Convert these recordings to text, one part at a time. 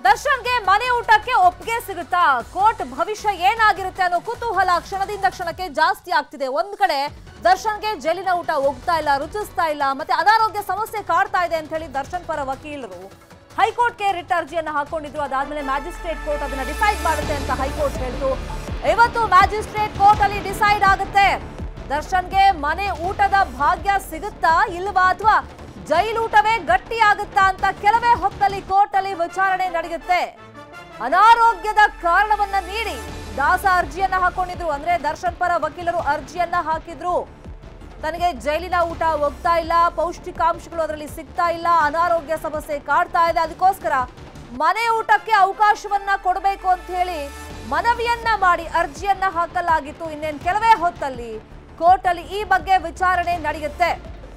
ದರ್ಶನ್ಗೆ ಮನೆ ಊಟಕ್ಕೆ ಒಪ್ಪಿಗೆ ಸಿಗುತ್ತಾ? ಕೋರ್ಟ್ ಭವಿಷ್ಯ ಏನಾಗಿರುತ್ತೆ ಅನ್ನೋ ಕುತೂಹಲ ಕ್ಷಣದಿಂದ ಕ್ಷಣಕ್ಕೆ ಜಾಸ್ತಿ ಆಗ್ತಿದೆ. ಒಂದ್ ಕಡೆ ದರ್ಶನ್ಗೆ ಜೈಲಿನ ಊಟ ಹೋಗ್ತಾ ಇಲ್ಲ, ರುಚಿಸ್ತಾ ಇಲ್ಲ, ಮತ್ತೆ ಅನಾರೋಗ್ಯ ಸಮಸ್ಯೆ ಕಾಡ್ತಾ ಇದೆ ಅಂತ ಹೇಳಿ ದರ್ಶನ್ ಪರ ವಕೀಲರು ಹೈಕೋರ್ಟ್ಗೆ ರಿಟ್ ಅರ್ಜಿಯನ್ನು ಹಾಕೊಂಡಿದ್ರು. ಅದಾದ್ಮೇಲೆ ಮ್ಯಾಜಿಸ್ಟ್ರೇಟ್ ಕೋರ್ಟ್ ಅದನ್ನ ಡಿಸೈಡ್ ಮಾಡುತ್ತೆ ಅಂತ ಹೈಕೋರ್ಟ್ ಹೇಳ್ತು. ಇವತ್ತು ಮ್ಯಾಜಿಸ್ಟ್ರೇಟ್ ಕೋರ್ಟ್ ಅಲ್ಲಿ ಡಿಸೈಡ್ ಆಗುತ್ತೆ ದರ್ಶನ್ಗೆ ಮನೆ ಊಟದ ಭಾಗ್ಯ ಸಿಗುತ್ತಾ ಇಲ್ವಾ ಅಥವಾ ಜೈಲೂಟವೇ ಗಟ್ಟಿ ಆಗುತ್ತಾ ಅಂತ ಕೆಲವೇ ಹೊತ್ತಲ್ಲಿ ಕೋರ್ಟ್ ಅಲ್ಲಿ ವಿಚಾರಣೆ ನಡೆಯುತ್ತೆ. ಅನಾರೋಗ್ಯದ ಕಾರಣವನ್ನ ನೀಡಿ ದಾಸ ಅರ್ಜಿಯನ್ನ ಹಾಕೊಂಡಿದ್ರು. ಅಂದ್ರೆ ದರ್ಶನ್ ಪರ ವಕೀಲರು ಅರ್ಜಿಯನ್ನ ಹಾಕಿದ್ರು. ತನಗೆ ಜೈಲಿನ ಊಟ ಹೋಗ್ತಾ ಇಲ್ಲ, ಪೌಷ್ಟಿಕಾಂಶಗಳು ಅದರಲ್ಲಿ ಸಿಗ್ತಾ ಇಲ್ಲ, ಅನಾರೋಗ್ಯ ಸಮಸ್ಯೆ ಕಾಡ್ತಾ ಇದೆ, ಅದಕ್ಕೋಸ್ಕರ ಮನೆ ಊಟಕ್ಕೆ ಅವಕಾಶವನ್ನ ಕೊಡಬೇಕು ಅಂತ ಹೇಳಿ ಮನವಿಯನ್ನ ಮಾಡಿ ಅರ್ಜಿಯನ್ನ ಹಾಕಲಾಗಿತ್ತು. ಇನ್ನೇನು ಕೆಲವೇ ಹೊತ್ತಲ್ಲಿ ಕೋರ್ಟ್ ಅಲ್ಲಿ ಈ ಬಗ್ಗೆ ವಿಚಾರಣೆ ನಡೆಯುತ್ತೆ.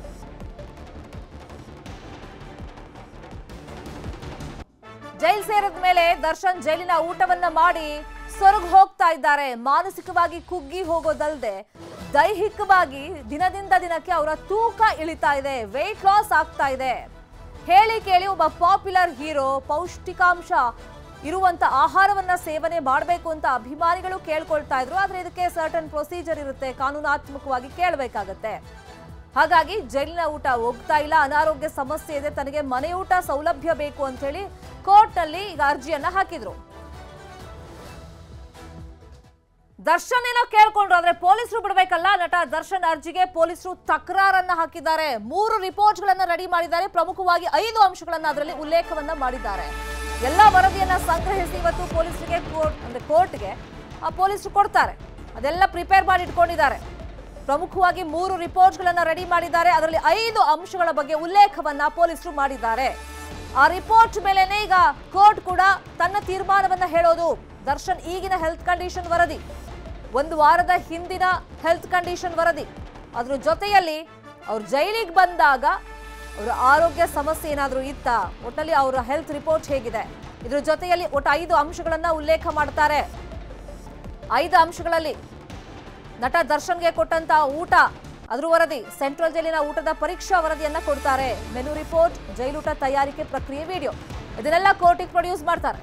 ಜೈಲ್ ಸೇರಿದ ಮೇಲೆ ದರ್ಶನ್ ಜೈಲಿನ ಊಟವನ್ನ ಮಾಡಿ ಸೊರಗು ಹೋಗ್ತಾ ಇದ್ದಾರೆ. ಮಾನಸಿಕವಾಗಿ ಕುಗ್ಗಿ ಹೋಗೋದಲ್ಲದೆ ದೈಹಿಕವಾಗಿ ದಿನದಿಂದ ದಿನಕ್ಕೆ ಅವರ ತೂಕ ಇಳಿತಾ ಇದೆ, ವೆಯ್ಟ್ ಲಾಸ್ ಆಗ್ತಾ ಇದೆ. ಹೇಳಿ ಕೇಳಿ ಒಬ್ಬ ಪಾಪ್ಯುಲರ್ ಹೀರೋ ಪೌಷ್ಟಿಕಾಂಶ ಇರುವಂತ ಆಹಾರವನ್ನ ಸೇವನೆ ಮಾಡಬೇಕು ಅಂತ ಅಭಿಮಾನಿಗಳು ಕೇಳ್ಕೊಳ್ತಾ ಇದ್ರು. ಆದ್ರೆ ಇದಕ್ಕೆ ಸರ್ಟನ್ ಪ್ರೊಸೀಜರ್ ಇರುತ್ತೆ, ಕಾನೂನಾತ್ಮಕವಾಗಿ ಕೇಳಬೇಕಾಗತ್ತೆ. ಹಾಗಾಗಿ ಜೈಲಿನ ಊಟ ಹೋಗ್ತಾ ಇಲ್ಲ, ಅನಾರೋಗ್ಯ ಸಮಸ್ಯೆ ಇದೆ, ತನಗೆ ಮನೆ ಊಟ ಸೌಲಭ್ಯ ಬೇಕು ಅಂತ ಹೇಳಿ ಕೋರ್ಟ್ ನಲ್ಲಿ ಈಗ ಅರ್ಜಿಯನ್ನ ಹಾಕಿದ್ರು. ದರ್ಶನ್ ಏನೋ ಕೇಳ್ಕೊಂಡ್ರು, ಆದ್ರೆ ಪೊಲೀಸರು ಬಿಡ್ಬೇಕಲ್ಲ. ನಟ ದರ್ಶನ್ ಅರ್ಜಿಗೆ ಪೊಲೀಸರು ತಕರಾರನ್ನ ಹಾಕಿದ್ದಾರೆ. 3 ರಿಪೋರ್ಟ್ ಗಳನ್ನ ರೆಡಿ ಮಾಡಿದ್ದಾರೆ. ಪ್ರಮುಖವಾಗಿ 5 ಅಂಶಗಳನ್ನ ಅದರಲ್ಲಿ ಉಲ್ಲೇಖವನ್ನ ಮಾಡಿದ್ದಾರೆ. ಎಲ್ಲ ವರದಿಯನ್ನ ಸಂಗ್ರಹಿಸಿ ಇವತ್ತು ಪೊಲೀಸರಿಗೆ ಕೋರ್ಟ್ಗೆ ಪೊಲೀಸರು ಕೊಡ್ತಾರೆ. ಅದೆಲ್ಲ ಪ್ರಿಪೇರ್ ಮಾಡಿ ಇಟ್ಕೊಂಡಿದ್ದಾರೆ. ಪ್ರಮುಖವಾಗಿ 3 ರಿಪೋರ್ಟ್ ಗಳನ್ನ ರೆಡಿ ಮಾಡಿದ್ದಾರೆ. ಅದರಲ್ಲಿ 5 ಅಂಶಗಳ ಬಗ್ಗೆ ಉಲ್ಲೇಖವನ್ನ ಪೊಲೀಸರು ಮಾಡಿದ್ದಾರೆ. ಆ ರಿಪೋರ್ಟ್ ಮೇಲೆನೆ ಈಗ ಕೋರ್ಟ್ ಕೂಡ ತನ್ನ ತೀರ್ಮಾನವನ್ನ ಹೇಳೋದು. ದರ್ಶನ್ ಈಗಿನ ಹೆಲ್ತ್ ಕಂಡೀಷನ್ ವರದಿ, 1 ವಾರದ ಹಿಂದಿನ ಹೆಲ್ತ್ ಕಂಡೀಷನ್ ವರದಿ, ಅದ್ರ ಜೊತೆಯಲ್ಲಿ ಅವ್ರು ಜೈಲಿಗೆ ಬಂದಾಗ ಅವರ ಆರೋಗ್ಯ ಸಮಸ್ಯೆ ಏನಾದರೂ ಇತ್ತಾ, ಒಟ್ಟಲ್ಲಿ ಅವರ ಹೆಲ್ತ್ ರಿಪೋರ್ಟ್ ಹೇಗಿದೆ, ಇದ್ರ ಜೊತೆಯಲ್ಲಿ ಒಟ್ಟು 5 ಅಂಶಗಳನ್ನ ಉಲ್ಲೇಖ ಮಾಡ್ತಾರೆ. 5 ಅಂಶಗಳಲ್ಲಿ ನಟ ದರ್ಶನ್ಗೆ ಕೊಟ್ಟಂತ ಊಟ ಅದ್ರ ವರದಿ, ಸೆಂಟ್ರಲ್ ಜೈಲಿನ ಊಟದ ಪರೀಕ್ಷಾ ವರದಿಯನ್ನ ಕೊಡ್ತಾರೆ, ಮೆನು ರಿಪೋರ್ಟ್, ಜೈಲೂಟ ತಯಾರಿಕೆ ಪ್ರಕ್ರಿಯೆ ವಿಡಿಯೋ, ಇದನ್ನೆಲ್ಲ ಕೋರ್ಟಿಗೆ ಪ್ರೊಡ್ಯೂಸ್ ಮಾಡ್ತಾರೆ.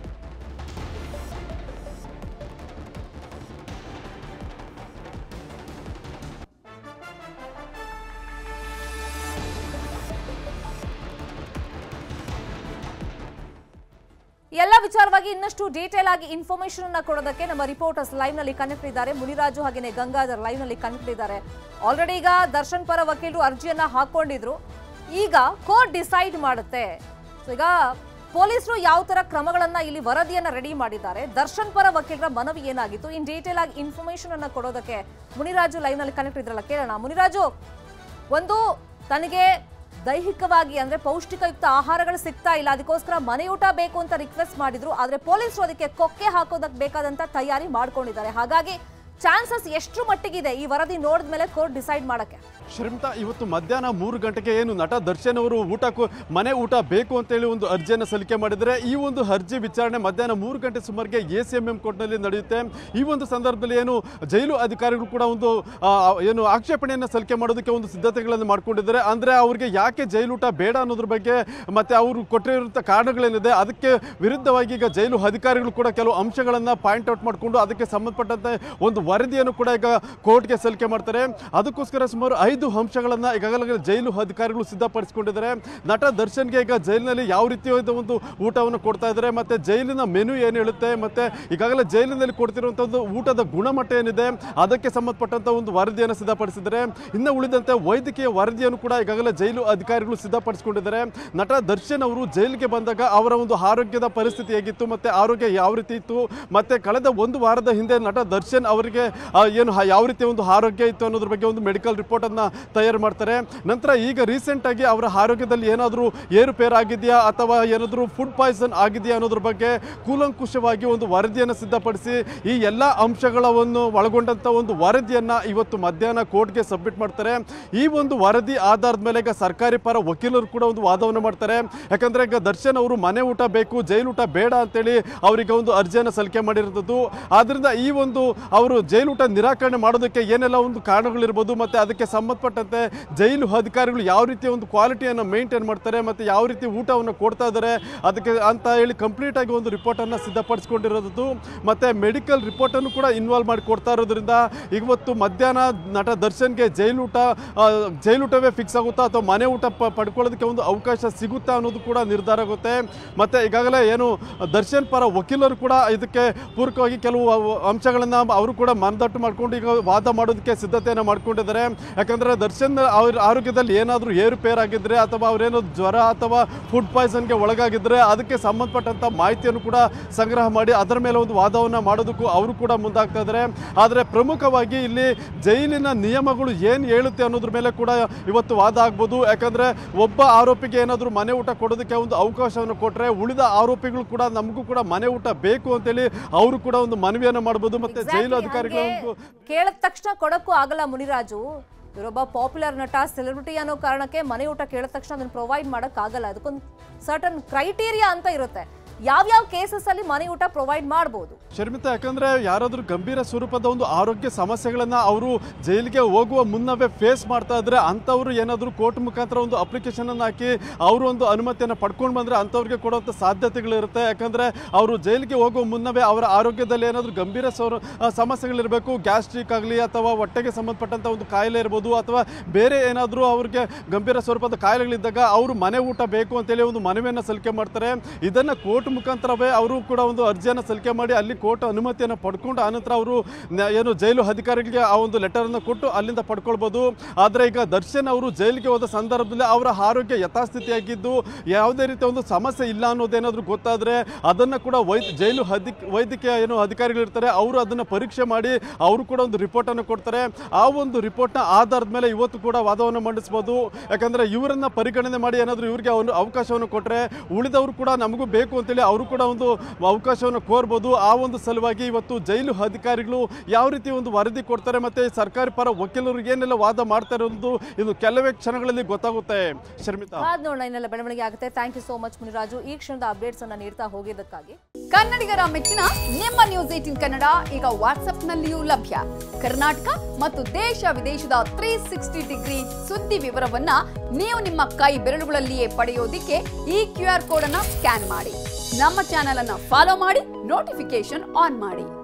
ಎಲ್ಲ ವಿಚಾರವಾಗಿ ಇನ್ನಷ್ಟು ಡೀಟೇಲ್ ಆಗಿ ಇನ್ಫಾರ್ಮೇಶನ್ ಅನ್ನ ಕೊಡೋದಕ್ಕೆ ನಮ್ಮ ರಿಪೋರ್ಟರ್ಸ್ ಲೈವ್ ನಲ್ಲಿ ಕನೆಕ್ಟ್ ಇದ್ದಾರೆ. ಮುನಿರಾಜು ಹಾಗೇನೆ ಗಂಗಾಧರ್ ಲೈವ್ ನಲ್ಲಿ ಕನೆಕ್ಟ್ ಇದ್ದಾರೆ. ಆಲ್ರೆಡಿ ಈಗ ದರ್ಶನ್ ಪರ ವಕೀಲರು ಅರ್ಜಿಯನ್ನ ಹಾಕೊಂಡಿದ್ರು. ಈಗ ಕೋರ್ಟ್ ಡಿಸೈಡ್ ಮಾಡುತ್ತೆ. ಈಗ ಪೊಲೀಸರು ಯಾವ ತರ ಕ್ರಮಗಳನ್ನ ಇಲ್ಲಿ ವರದಿಯನ್ನ ರೆಡಿ ಮಾಡಿದ್ದಾರೆ, ದರ್ಶನ್ ಪರ ವಕೀಲರ ಮನವಿ ಏನಾಗಿತ್ತು, ಇನ್ ಡೀಟೇಲ್ ಆಗಿ ಇನ್ಫಾರ್ಮೇಶನ್ ಅನ್ನ ಕೊಡೋದಕ್ಕೆ ಮುನಿರಾಜು ಲೈವ್ ನಲ್ಲಿ ಕನೆಕ್ಟ್ ಇದ್ರಲ್ಲ, ಕೇಳೋಣ. ಮುನಿರಾಜು, ಒಂದು ತನಗೆ ದೈಹಿಕವಾಗಿ ಅಂದ್ರೆ ಪೌಷ್ಟಿಕಯುಕ್ತ ಆಹಾರಗಳು ಸಿಗ್ತಾ ಇಲ್ಲ, ಅದಕ್ಕೋಸ್ಕರ ಮನೆಯೂಟ ಬೇಕು ಅಂತ ರಿಕ್ವೆಸ್ಟ್ ಮಾಡಿದ್ರು. ಆದ್ರೆ ಪೊಲೀಸರು ಅದಕ್ಕೆ ಕೊಕ್ಕೆ ಹಾಕೋದಕ್ಕೆ ಬೇಕಾದಂತ ತಯಾರಿ ಮಾಡ್ಕೊಂಡಿದ್ದಾರೆ. ಹಾಗಾಗಿ ಚಾನ್ಸಸ್ ಎಷ್ಟು ಮಟ್ಟಿಗಿದೆ ಈ ವರದಿ ನೋಡಿದ್ಮೇಲೆ ಕೋರ್ಟ್ ಡಿಸೈಡ್ ಮಾಡಕ್ಕೆ? ಶ್ರೀಮಂತ, ಇವತ್ತು ಮಧ್ಯಾಹ್ನ 3 ಗಂಟೆಗೆ ಏನು ನಟ ದರ್ಶನ್ ಅವರು ಮನೆ ಊಟ ಬೇಕು ಅಂತೇಳಿ ಒಂದು ಅರ್ಜಿಯನ್ನು ಸಲ್ಲಿಕೆ ಮಾಡಿದರೆ, ಈ ಒಂದು ಅರ್ಜಿ ವಿಚಾರಣೆ ಮಧ್ಯಾಹ್ನ 3 ಗಂಟೆ ಸುಮಾರಿಗೆ ACMM ಕೋರ್ಟ್ನಲ್ಲಿ ನಡೆಯುತ್ತೆ. ಈ ಒಂದು ಸಂದರ್ಭದಲ್ಲಿ ಏನು ಜೈಲು ಅಧಿಕಾರಿಗಳು ಕೂಡ ಒಂದು ಏನು ಆಕ್ಷೇಪಣೆಯನ್ನು ಸಲ್ಲಿಕೆ ಮಾಡೋದಕ್ಕೆ ಒಂದು ಸಿದ್ಧತೆಗಳನ್ನು ಮಾಡ್ಕೊಂಡಿದ್ದಾರೆ. ಅಂದರೆ ಅವ್ರಿಗೆ ಯಾಕೆ ಜೈಲೂಟ ಬೇಡ ಅನ್ನೋದ್ರ ಬಗ್ಗೆ ಮತ್ತೆ ಅವರು ಕೊಟ್ಟಿರುವಂಥ ಕಾರಣಗಳೇನಿದೆ ಅದಕ್ಕೆ ವಿರುದ್ಧವಾಗಿ ಈಗ ಜೈಲು ಅಧಿಕಾರಿಗಳು ಕೂಡ ಕೆಲವು ಅಂಶಗಳನ್ನು ಪಾಯಿಂಟ್ ಔಟ್ ಮಾಡಿಕೊಂಡು ಅದಕ್ಕೆ ಸಂಬಂಧಪಟ್ಟಂತೆ ಒಂದು ವರದಿಯನ್ನು ಕೂಡ ಈಗ ಕೋರ್ಟ್ಗೆ ಸಲ್ಲಿಕೆ ಮಾಡ್ತಾರೆ. ಅದಕ್ಕೋಸ್ಕರ ಸುಮಾರು 5 ಅಂಶಗಳನ್ನು ಈಗಾಗಲೇ ಜೈಲು ಅಧಿಕಾರಿಗಳು ಸಿದ್ಧಪಡಿಸಿಕೊಂಡಿದ್ದಾರೆ. ನಟ ದರ್ಶನ್ಗೆ ಈಗ ಜೈಲಿನಲ್ಲಿ ಯಾವ ರೀತಿಯಾದ ಒಂದು ಊಟವನ್ನು ಕೊಡ್ತಾ ಇದ್ದಾರೆ, ಮತ್ತೆ ಜೈಲಿನ ಮೆನು ಏನು ಹೇಳುತ್ತೆ, ಮತ್ತೆ ಈಗಾಗಲೇ ಜೈಲಿನಲ್ಲಿ ಕೊಡ್ತಿರುವಂಥ ಒಂದು ಊಟದ ಗುಣಮಟ್ಟ ಏನಿದೆ ಅದಕ್ಕೆ ಸಂಬಂಧಪಟ್ಟಂತ ಒಂದು ವರದಿಯನ್ನು ಸಿದ್ಧಪಡಿಸಿದ್ದಾರೆ. ಇನ್ನು ಉಳಿದಂತೆ ವೈದ್ಯಕೀಯ ವರದಿಯನ್ನು ಕೂಡ ಈಗಾಗಲೇ ಜೈಲು ಅಧಿಕಾರಿಗಳು ಸಿದ್ಧಪಡಿಸಿಕೊಂಡಿದ್ದಾರೆ. ನಟ ದರ್ಶನ್ ಅವರು ಜೈಲಿಗೆ ಬಂದಾಗ ಅವರ ಒಂದು ಆರೋಗ್ಯದ ಪರಿಸ್ಥಿತಿ ಹೇಗಿತ್ತು, ಮತ್ತೆ ಆರೋಗ್ಯ ಯಾವ ರೀತಿ ಇತ್ತು, ಮತ್ತೆ ಕಳೆದ 1 ವಾರದ ಹಿಂದೆ ನಟ ದರ್ಶನ್ ಅವರಿಗೆ ಏನು ಯಾವ ರೀತಿ ಒಂದು ಆರೋಗ್ಯ ಇತ್ತು ಅನ್ನೋದ್ರ ಬಗ್ಗೆ ಒಂದು ಮೆಡಿಕಲ್ ರಿಪೋರ್ಟ್ ಅನ್ನ ತಯಾರು ಮಾಡ್ತಾರೆ. ನಂತರ ಈಗ ರೀಸೆಂಟ್ ಆಗಿ ಅವರ ಆರೋಗ್ಯದಲ್ಲಿ ಏನಾದರೂ ಏರುಪೇರು ಆಗಿದೆಯಾ ಅಥವಾ ಏನಾದರೂ ಫುಡ್ ಪಾಯ್ಸನ್ ಆಗಿದೆಯಾ ಅನ್ನೋದ್ರ ಬಗ್ಗೆ ಕೂಲಂಕುಷವಾಗಿ ಒಂದು ವರದಿಯನ್ನು ಸಿದ್ಧಪಡಿಸಿ ಈ ಎಲ್ಲ ಅಂಶಗಳನ್ನು ಒಳಗೊಂಡಂತ ಒಂದು ವರದಿಯನ್ನ ಇವತ್ತು ಮಧ್ಯಾಹ್ನ ಕೋರ್ಟ್ಗೆ ಸಬ್ಮಿಟ್ ಮಾಡ್ತಾರೆ. ಈ ಒಂದು ವರದಿ ಆಧಾರದ ಮೇಲೆ ಈಗ ಸರ್ಕಾರಿ ಪರ ವಕೀಲರು ಕೂಡ ಒಂದು ವಾದವನ್ನು ಮಾಡ್ತಾರೆ. ಯಾಕಂದ್ರೆ ಈಗ ದರ್ಶನ್ ಅವರು ಮನೆ ಊಟ ಬೇಕು, ಜೈಲೂಟ ಬೇಡ ಅಂತೇಳಿ ಅವರಿಗೆ ಒಂದು ಅರ್ಜಿಯನ್ನು ಸಲ್ಲಿಕೆ ಮಾಡಿರೋದು. ಆದ್ರಿಂದ ಈ ಒಂದು ಅವರು ಜೈಲೂಟ ನಿರಾಕರಣೆ ಮಾಡೋದಕ್ಕೆ ಏನೆಲ್ಲ ಒಂದು ಕಾರಣಗಳಿರ್ಬೋದು, ಮತ್ತೆ ಅದಕ್ಕೆ ಸಂಬಂಧ ಸಂಬಂಧಪಟ್ಟಂತೆ ಜೈಲು ಅಧಿಕಾರಿಗಳು ಯಾವ ರೀತಿಯ ಒಂದು ಕ್ವಾಲಿಟಿಯನ್ನು ಮೇಂಟೈನ್ ಮಾಡ್ತಾರೆ ಮತ್ತು ಯಾವ ರೀತಿ ಊಟವನ್ನು ಕೊಡ್ತಾ ಇದ್ದಾರೆ ಅದಕ್ಕೆ ಅಂತ ಹೇಳಿ ಕಂಪ್ಲೀಟ್ ಆಗಿ ಒಂದು ರಿಪೋರ್ಟನ್ನು ಸಿದ್ಧಪಡಿಸ್ಕೊಂಡಿರೋದು ಮತ್ತು ಮೆಡಿಕಲ್ ರಿಪೋರ್ಟನ್ನು ಕೂಡ ಇನ್ವಾಲ್ವ್ ಮಾಡಿ ಕೊಡ್ತಾ ಇರೋದ್ರಿಂದ ಇವತ್ತು ಮಧ್ಯಾಹ್ನ ನಟ ದರ್ಶನ್ಗೆ ಜೈಲೂಟವೇ ಫಿಕ್ಸ್ ಆಗುತ್ತಾ ಅಥವಾ ಮನೆ ಊಟ ಪಡ್ಕೊಳ್ಳೋದಕ್ಕೆ ಒಂದು ಅವಕಾಶ ಸಿಗುತ್ತಾ ಅನ್ನೋದು ಕೂಡ ನಿರ್ಧಾರ ಆಗುತ್ತೆ. ಮತ್ತು ಈಗಾಗಲೇ ಏನು ದರ್ಶನ್ ಪರ ವಕೀಲರು ಕೂಡ ಇದಕ್ಕೆ ಪೂರಕವಾಗಿ ಕೆಲವು ಅಂಶಗಳನ್ನು ಅವರು ಕೂಡ ಮನದಟ್ಟು ಮಾಡಿಕೊಂಡು ಈಗ ವಾದ ಮಾಡೋದಕ್ಕೆ ಸಿದ್ಧತೆಯನ್ನು ಮಾಡ್ಕೊಂಡಿದ್ದಾರೆ. ಯಾಕಂದರೆ ದರ್ಶನ್ ಅವ್ರ ಆರೋಗ್ಯದಲ್ಲಿ ಏನಾದರೂ ಏರುಪೇರಾಗಿದ್ದರೆ ಅಥವಾ ಅವರೇನೋ ಜ್ವರ ಅಥವಾ ಫುಡ್ ಪಾಯ್ಸನ್ಗೆ ಒಳಗಾಗಿದ್ದರೆ ಅದಕ್ಕೆ ಸಂಬಂಧಪಟ್ಟಂಥ ಮಾಹಿತಿಯನ್ನು ಕೂಡ ಸಂಗ್ರಹ ಮಾಡಿ ಅದರ ಮೇಲೆ ಒಂದು ವಾದವನ್ನು ಮಾಡೋದಕ್ಕೂ ಅವರು ಕೂಡ ಮುಂದಾಗ್ತಾ ಇದ್ದಾರೆ. ಆದರೆ ಪ್ರಮುಖವಾಗಿ ಇಲ್ಲಿ ಜೈಲಿನ ನಿಯಮಗಳು ಏನು ಹೇಳುತ್ತೆ ಅನ್ನೋದ್ರ ಮೇಲೆ ಕೂಡ ಇವತ್ತು ವಾದ ಆಗ್ಬೋದು. ಯಾಕಂದರೆ ಒಬ್ಬ ಆರೋಪಿಗೆ ಏನಾದರೂ ಮನೆ ಊಟ ಕೊಡೋದಕ್ಕೆ ಒಂದು ಅವಕಾಶವನ್ನು ಕೊಟ್ಟರೆ ಉಳಿದ ಆರೋಪಿಗಳು ಕೂಡ ನಮಗೂ ಕೂಡ ಮನೆ ಊಟ ಬೇಕು ಅಂತೇಳಿ ಅವರು ಕೂಡ ಒಂದು ಮನವಿಯನ್ನು ಮಾಡ್ಬೋದು. ಮತ್ತೆ ಜೈಲು ಅಧಿಕಾರಿಗಳು ಕೇಳಿದ ತಕ್ಷಣ ಕೊಡಕ್ಕೂ ಆಗಲ್ಲ ಮುನಿರಾಜು. ಇವರೊಬ್ಬ ಪಾಪ್ಯುಲರ್ ನಟ, ಸೆಲೆಬ್ರಿಟಿ ಅನ್ನೋ ಕಾರಣಕ್ಕೆ ಮನೆ ಊಟ ಕೇಳಿದ ತಕ್ಷಣ ಅದನ್ನು ಪ್ರೊವೈಡ್ ಮಾಡಕ್ ಆಗಲ್ಲ. ಅದಕ್ಕೊಂದು ಸರ್ಟನ್ ಕ್ರೈಟೀರಿಯಾ ಅಂತ ಇರುತ್ತೆ. ಯಾವ್ಯಾವ ಕೇಸಸ್ ಅಲ್ಲಿ ಮನೆ ಊಟ ಪ್ರೊವೈಡ್ ಮಾಡಬಹುದು ಶರ್ಮಿತಾ? ಯಾಕಂದ್ರೆ ಯಾರಾದ್ರೂ ಗಂಭೀರ ಸ್ವರೂಪದ ಒಂದು ಆರೋಗ್ಯ ಸಮಸ್ಯೆಗಳನ್ನ ಅವರು ಜೈಲಿಗೆ ಹೋಗುವ ಮುನ್ನವೇ ಫೇಸ್ ಮಾಡ್ತಾ ಇದ್ರೆ ಅಂಥವ್ರು ಏನಾದರೂ ಕೋರ್ಟ್ ಮುಖಾಂತರ ಒಂದು ಅಪ್ಲಿಕೇಶನ್ ಅನ್ನು ಹಾಕಿ ಅವರು ಒಂದು ಅನುಮತಿಯನ್ನು ಪಡ್ಕೊಂಡು ಬಂದ್ರೆ ಅಂಥವ್ರಿಗೆ ಕೊಡುವಂಥ ಸಾಧ್ಯತೆಗಳಿರುತ್ತೆ. ಯಾಕಂದ್ರೆ ಅವರು ಜೈಲಿಗೆ ಹೋಗುವ ಮುನ್ನವೇ ಅವರ ಆರೋಗ್ಯದಲ್ಲಿ ಏನಾದರೂ ಗಂಭೀರ ಸಮಸ್ಯೆಗಳಿರಬೇಕು, ಗ್ಯಾಸ್ಟ್ರಿಕ್ ಆಗಲಿ ಅಥವಾ ಹೊಟ್ಟೆಗೆ ಸಂಬಂಧಪಟ್ಟಂಥ ಒಂದು ಕಾಯಿಲೆ ಇರ್ಬೋದು ಅಥವಾ ಬೇರೆ ಏನಾದರೂ ಅವ್ರಿಗೆ ಗಂಭೀರ ಸ್ವರೂಪದ ಕಾಯಿಲೆಗಳಿದ್ದಾಗ ಅವರು ಮನೆ ಊಟ ಬೇಕು ಅಂತೇಳಿ ಒಂದು ಮನವಿಯನ್ನು ಸಲ್ಲಿಕೆ ಮಾಡ್ತಾರೆ. ಇದನ್ನು ಕೋರ್ಟ್ ಮುಖಾಂತರವೇ ಅವರು ಕೂಡ ಒಂದು ಅರ್ಜಿಯನ್ನು ಸಲ್ಲಿಕೆ ಮಾಡಿ ಅಲ್ಲಿ ಕೋರ್ಟ್ ಅನುಮತಿಯನ್ನು ಪಡ್ಕೊಂಡು ಆನಂತರ ಅವರು ಏನು ಜೈಲು ಅಧಿಕಾರಿಗಳಿಗೆ ಆ ಒಂದು ಲೆಟರನ್ನು ಕೊಟ್ಟು ಅಲ್ಲಿಂದ ಪಡ್ಕೊಳ್ಬೋದು. ಆದರೆ ಈಗ ದರ್ಶನ್ ಅವರು ಜೈಲಿಗೆ ಹೋದ ಸಂದರ್ಭದಲ್ಲಿ ಅವರ ಆರೋಗ್ಯ ಯಥಾಸ್ಥಿತಿಯಾಗಿದ್ದು ಯಾವುದೇ ರೀತಿಯ ಒಂದು ಸಮಸ್ಯೆ ಇಲ್ಲ ಅನ್ನೋದೇನಾದರೂ ಗೊತ್ತಾದರೆ ಅದನ್ನು ಕೂಡ ಜೈಲು ವೈದ್ಯಕೀಯ ಏನು ಅಧಿಕಾರಿಗಳಿರ್ತಾರೆ ಅವರು ಅದನ್ನು ಪರೀಕ್ಷೆ ಮಾಡಿ ಅವರು ಕೂಡ ಒಂದು ರಿಪೋರ್ಟನ್ನು ಕೊಡ್ತಾರೆ. ಆ ಒಂದು ರಿಪೋರ್ಟ್ನ ಆಧಾರದ ಮೇಲೆ ಇವತ್ತು ಕೂಡ ವಾದವನ್ನು ಮಂಡಿಸ್ಬೋದು. ಯಾಕಂದರೆ ಇವರನ್ನು ಪರಿಗಣನೆ ಮಾಡಿ ಏನಾದರೂ ಇವರಿಗೆ ಒಂದು ಅವಕಾಶವನ್ನು ಕೊಟ್ಟರೆ ಉಳಿದವರು ಕೂಡ ನಮಗೂ ಬೇಕು ಅಂತೇಳಿ ಅವರು ಕೂಡ ಒಂದು ಅವಕಾಶವನ್ನು ಕೋರ್ಬೋದು. ಆ ಒಂದು ಸಲುವಾಗಿ ಇವತ್ತು ಜೈಲು ಅಧಿಕಾರಿಗಳು ಯಾವ ರೀತಿ ಒಂದು ವರದಿ ಕೊಡ್ತಾರೆ ಮತ್ತೆ ಸರ್ಕಾರಿ ಪರ ವಕೀಲರು ಏನೆಲ್ಲ ವಾದ ಮಾಡ್ತಾ ಇರೋದು ಇದು ಕೆಲವೇ ಕ್ಷಣಗಳಲ್ಲಿ ಗೊತ್ತಾಗುತ್ತೆ. ಶರ್ಮಿತಾ, ಇನ್ನೆಲ್ಲ ಬೆಳವಣಿಗೆ ಆಗುತ್ತೆ. Thank you so much Muniraju, ಈ ಕ್ಷಣದ ಅಪ್ಡೇಟ್ಸ್ ಅನ್ನ ನೀಡ್ತಾ ಹೋಗಿದ್ದಕ್ಕಾಗಿ. ಕನ್ನಡಿಗರ ಮೆಚ್ಚಿನ ನಿಮ್ಮ ನ್ಯೂಸ್ 18 ಕನ್ನಡ ಈಗ ವಾಟ್ಸ್ಆಪ್ ನಲ್ಲಿಯೂ ಲಭ್ಯ. ಕರ್ನಾಟಕ ಮತ್ತು ದೇಶ ವಿದೇಶದ 360 ಡಿಗ್ರಿ ಸುದ್ದಿ ವಿವರವನ್ನ ನೀವು ನಿಮ್ಮ ಕೈ ಬೆರಳುಗಳಲ್ಲಿಯೇ ಪಡೆಯೋದಿಕ್ಕೆ ಈ QR ಕೋಡ್ ಅನ್ನ ಸ್ಕ್ಯಾನ್ ಮಾಡಿ. ನಮ್ಮ ಚಾನೆಲ್ ಅನ್ನ ಫಾಲೋ ಮಾಡಿ, ನೋಟಿಫಿಕೇಶನ್ ಆನ್ ಮಾಡಿ.